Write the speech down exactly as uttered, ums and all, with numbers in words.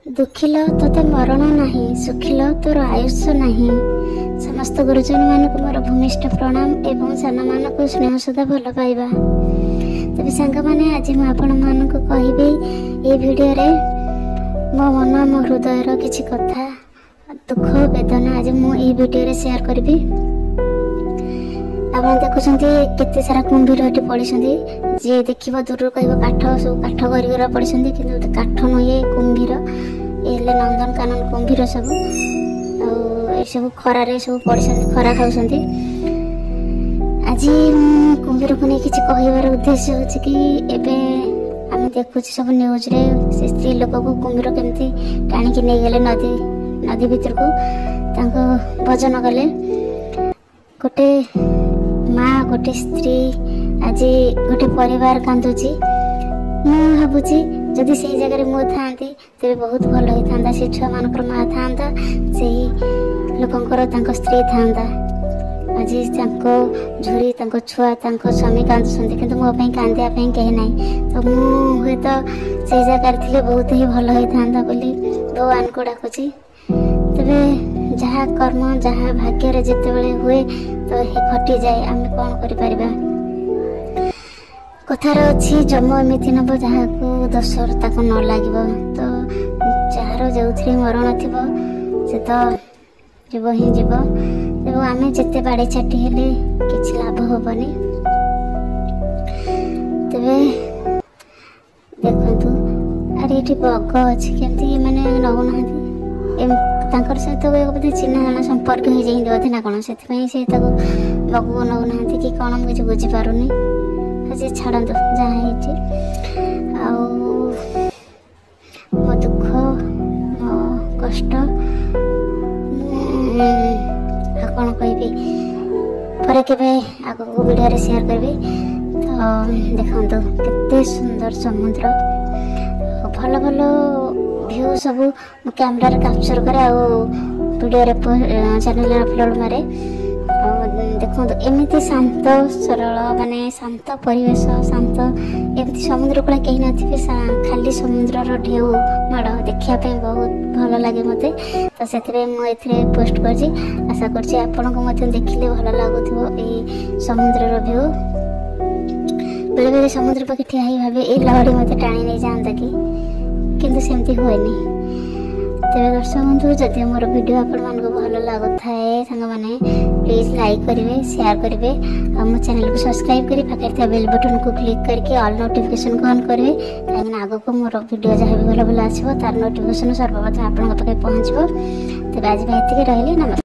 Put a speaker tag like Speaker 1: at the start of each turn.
Speaker 1: दुखिल तोते मरण नाही, सुखिल तोर आयुष्य नाही। समस्त गुरुजन मानक मोर भूमिष्ठ प्रणाम एवं सान मानक स्नेह सुधा भल पाइबा। तबे सांग माने आज मु आपण मानक कहबी ए वीडियो रे मो मन मो हृदय रो किछि कथा दुख वेदना आज मु ए वीडियो रे शेयर करबी। आप देखुंत केते सारा कुंभीर ये पड़ी जी देखिए दूर कह काठ सब काठ कर पड़ी कि काठ नुहे कुंभीर ये नंदन कानन कुंभीर सब सब खरारे सब पड़ी खरा खाऊँ। आज कुंभीर को नहीं किसी कहबार उद्देश्य हो कि एबे आम देखु सब न्यूज रे से स्त्री लोक को कुंभीर केमती टाणिकी नहीं गले नदी नदी भीतर को भजन कले। गोटे माँ गोटे स्त्री आज गोटे परिवार कांदुची मु भावुची जदि से जगह मु था तेरे बहुत भल होता से छुआ मान माँ था से लोकर स्त्री था। आज झुरी छुआ स्वामी कांदुंट कि मोपाई कांदा कहीं ना तो मुझे तो से जगह थी बहुत ही भल होता बोली भगवान को डाकुची। तबे जहाँ कर्म जहाँ भाग्य जिते बड़े हुए तो ये घटी जाए आम कौन कर कथार अच्छी जम एमती नब जहाँ को दस ताक न लगे तो जार जो मरण थी से तो जीव ही जीव एवं आम जिते बाड़ी छाटी हेले किसी लाभ हेनी। तेरे देखु अरे ये बग अच्छी केमती मैंने नौना सहित बोधे चिन्ह जाना संपर्क हो जाए बोधे ना कौन से बगू नौना कि कौन मुझे किसी बुझीपारूनी से छाड़ू जहाँ मो दुख मो कष्ट कौन कहबी पर के आगो वीडियो शेयर करी। तो देखो केते सुंदर समुद्र भल भल व्यू सब कैमेरा कैप्चर करे वीडियो चैनल अपलोड मारे। देखो एमती शांत सरल माने शांत परिवेश शांत एमती समुद्र कूल कहीं नथिबे खाली समुद्र ढेउ माड़ देखापी बहुत भल लगे मत तो से मुझे पोस्ट कर आशा कर देखिले भल लगुव ये समुद्र व्यू। बेले बेले समुद्र पाखे ठिया भावे ये लहड़ी मत टाणी नहीं जाता कि किंतु सेमती हुएनी। तेरे दर्शक बंधु जदि मोर वीडियो आपण मानको भल लागुथाए सांग माने प्लीज लाइक करेंगे शेयर करेंगे और मो चैनल को सब्सक्राइब करी पाखे बेल बटन को क्लिक करके ऑल नोटिफिकेशन को ऑन करेंगे कहीं आग को मोर वीडियो जहाँ भी भल भल आसो तार नोटिफिकेशन सर्वप्रथम आपन पाखे पहुँचो। तेज आज मैं ये रही नमस्कार।